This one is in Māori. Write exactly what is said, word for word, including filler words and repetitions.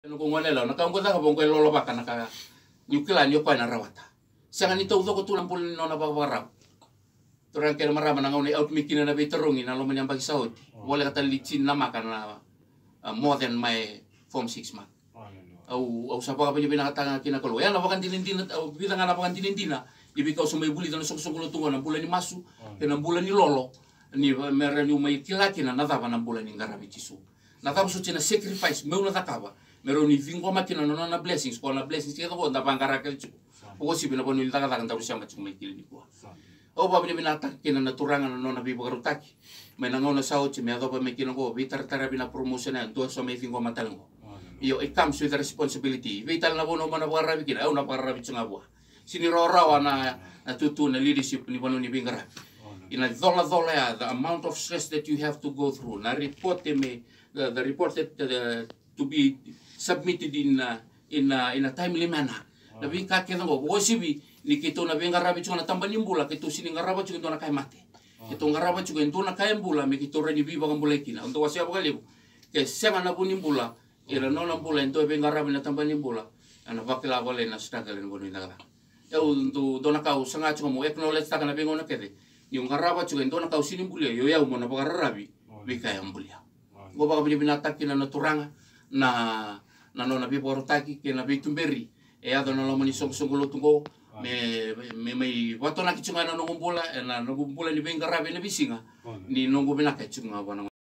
Nuku ngonela na kaung kota kabong ko lolo baka naka nyukila nyoko na rawata. Sanga ni tau toko tulang pulin nona bawarap. Turang kena marama na ngauni out mikina na biterungi na lo menyambagi saudi. Boleh kata licin nama karena uh, more than my form six month. Au au sapa ka penyebina kata kina kalau ya na bakan tinindina au kita ngana bakan tinindina. Ibi kau sumai buli dan sok sok lo tunga na bulan ni masu kena bulan ni lolo. Ni mera ni umai kilaki na nada na bulan ni ngarabi cisu. Nada so cina sacrifice meu na takaba. Mero ni vingo makina no na blessings ko na blessings kita ko na pangkara kel cu. Poko si bina bonu taka taka taru siama cu mai kili ni ko. O ba bina bina tak kina na turangan no na bibo garutaki. Mai na ngona sao ci me adopa me kina ko bitar tara bina promotion na do so mai vingo matalengo. Iyo it comes with the responsibility. Vital na bono mana barabi kina au na barabi cu ngabua. Sini rawa na na tutu na leadership ni bonu ni bingara. Ina dola dola ya the amount of stress that you have to go through. Na report me the, the report that uh, to be submitted in uh, in uh, in a timely manner. Oh. Nabi kake ngo wo sibi ni kito na benga rabi chuna tamba nimbula kito sini ngaraba chuko na kai mate. Oh. Kito ngaraba chuko ndo na kai mbula me kito reni biba ngambula kina. Ndo wasia bakali ke sema na bunimbula ira no na mbula ndo benga rabi na tamba nimbula. Ana bakila bole na struggle ngo ni ngara. Ya ndo ndo na kau sanga chuko mo acknowledge ta kana bengo na kede. Ni ngaraba chuko ndo na kau sini mbula yo ya mo na bakara rabi bika ya mbula. Go baka binata kina na turanga na na nona bi portaki ke na bi tumberi e ado na lomani song song lo tungo me me me wato na kichunga na ngumbula na ngumbula ni benga rabe na bisinga ni nongo bina kichunga wana